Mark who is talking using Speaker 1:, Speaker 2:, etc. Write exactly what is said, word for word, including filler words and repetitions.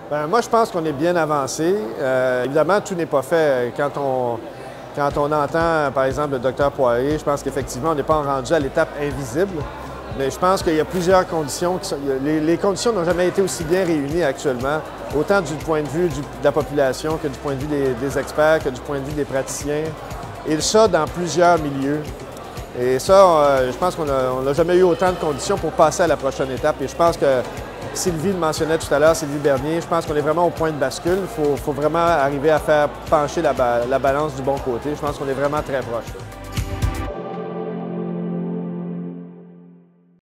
Speaker 1: Bien, moi, je pense qu'on est bien avancé. Euh, évidemment, tout n'est pas fait. Quand on, quand on entend, par exemple, le docteur Poirier, je pense qu'effectivement, on n'est pas rendu à l'étape invisible. Mais je pense qu'il y a plusieurs conditions. Qui sont, les, les conditions n'ont jamais été aussi bien réunies actuellement, autant du point de vue du, de la population que du point de vue des, des experts, que du point de vue des praticiens. Et ça, dans plusieurs milieux. Et ça, euh, je pense qu'on n'a jamais eu autant de conditions pour passer à la prochaine étape. Et je pense que Sylvie le mentionnait tout à l'heure, Sylvie Bernier, je pense qu'on est vraiment au point de bascule. Il faut, faut vraiment arriver à faire pencher la, la balance du bon côté. Je pense qu'on est vraiment très proche.